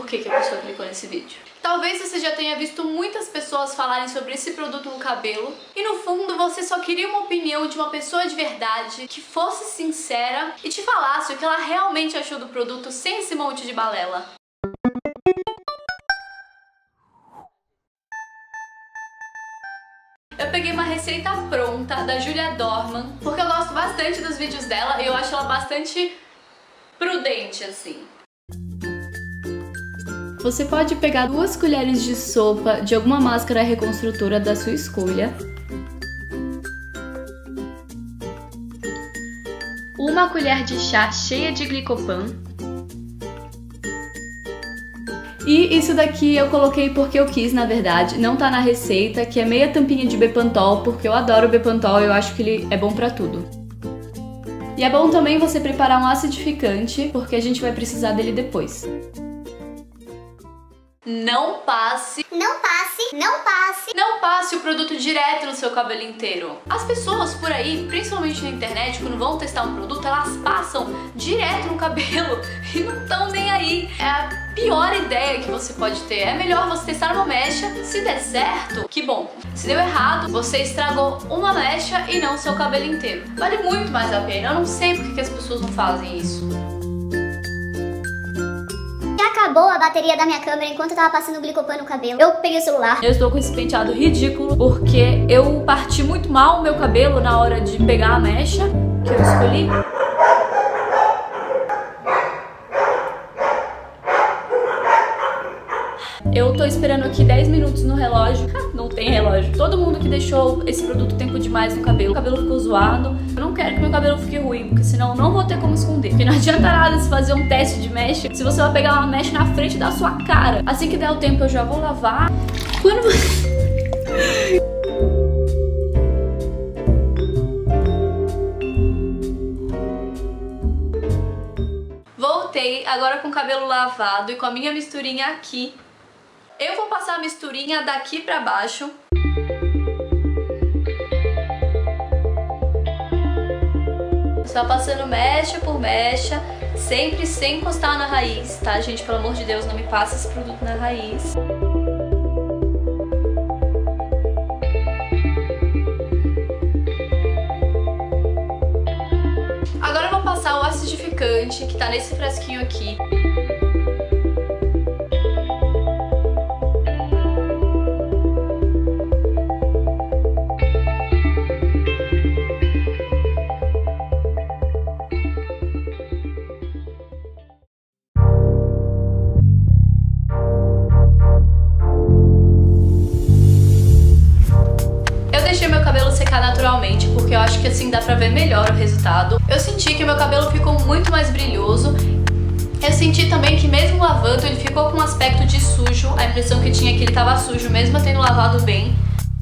por que a pessoa clicou nesse vídeo. Talvez você já tenha visto muitas pessoas falarem sobre esse produto no cabelo e no fundo você só queria uma opinião de uma pessoa de verdade que fosse sincera e te falasse o que ela realmente achou do produto sem esse monte de balela. Eu peguei uma receita pronta da Julia Dorman, porque eu gosto bastante dos vídeos dela e eu acho ela bastante prudente, assim. Você pode pegar 2 colheres de sopa de alguma máscara reconstrutora da sua escolha, 1 colher de chá cheia de glicopan, e isso daqui eu coloquei porque eu quis, na verdade, não tá na receita, que é meia tampinha de Bepantol, porque eu adoro o Bepantol e eu acho que ele é bom pra tudo. E é bom também você preparar um acidificante, porque a gente vai precisar dele depois. Não passe o produto direto no seu cabelo inteiro. As pessoas por aí, principalmente na internet, quando vão testar um produto, elas passam direto no cabelo e não estão nem aí. É a pior ideia que você pode ter. É melhor você testar uma mecha. Se der certo, que bom. Se deu errado, você estragou uma mecha e não o seu cabelo inteiro. Vale muito mais a pena. Eu não sei por que as pessoas não fazem isso. Acabou a bateria da minha câmera enquanto eu tava passando o glicopan no cabelo. Eu peguei o celular. Eu estou com esse penteado ridículo porque eu parti muito mal o meu cabelo na hora de pegar a mecha que eu escolhi. Eu tô esperando aqui 10 minutos no relógio. Não tem relógio. Todo mundo que deixou esse produto tempo demais no cabelo, o cabelo ficou zoado. Eu não quero que meu cabelo fique ruim, porque senão eu não vou ter como esconder. Porque não adianta nada se fazer um teste de mecha se você vai pegar uma mecha na frente da sua cara. Assim que der o tempo eu já vou lavar. Quando você... Voltei agora com o cabelo lavado e com a minha misturinha aqui. Eu vou passar a misturinha daqui pra baixo. Só passando mecha por mecha, sempre sem encostar na raiz, tá, gente? Pelo amor de Deus, não me passa esse produto na raiz. Agora eu vou passar o acidificante que tá nesse frasquinho aqui. Naturalmente, porque eu acho que assim dá pra ver melhor o resultado. Eu senti que o meu cabelo ficou muito mais brilhoso. Eu senti também que mesmo lavando ele ficou com um aspecto de sujo. A impressão que tinha é que ele tava sujo mesmo tendo lavado bem.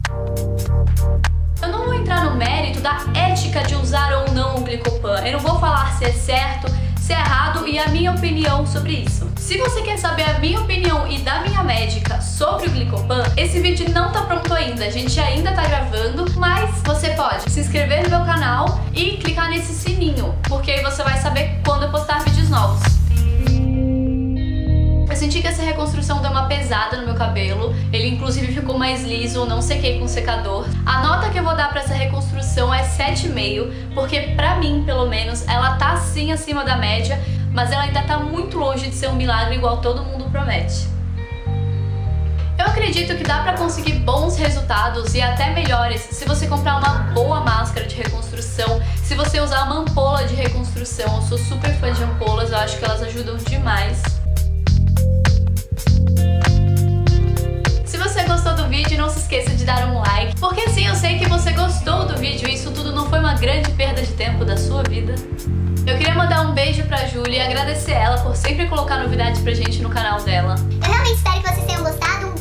Eu não vou entrar no mérito da ética de usar ou não o glicopan. Eu não vou falar se é certo, se é errado e a minha opinião sobre isso. Se você quer saber a minha opinião e da minha médica sobre o glicopan, esse vídeo não tá pronto ainda, a gente ainda tá gravando, mas você pode se inscrever no meu canal e clicar nesse sininho, porque aí você vai saber quando eu postar vídeos novos. Eu senti que essa reconstrução deu uma pesada no meu cabelo, ele inclusive ficou mais liso, não sequei com secador. A nota que eu vou dar pra essa reconstrução é 7,5, porque pra mim, pelo menos, ela tá sim acima da média, mas ela ainda tá muito longe de ser um milagre igual todo mundo promete. Eu acredito que dá pra conseguir bons resultados e até melhores se você comprar uma boa máscara de reconstrução, se você usar uma ampola de reconstrução. Eu sou super fã de ampolas, eu acho que elas ajudam demais. Se você gostou do vídeo, não se esqueça de dar um like, porque assim eu sei que você gostou do vídeo e isso tudo não foi uma grande perda de tempo da sua vida. Eu queria mandar um beijo pra Júlia e agradecer ela por sempre colocar novidades pra gente no canal dela. Eu realmente espero que vocês tenham gostado.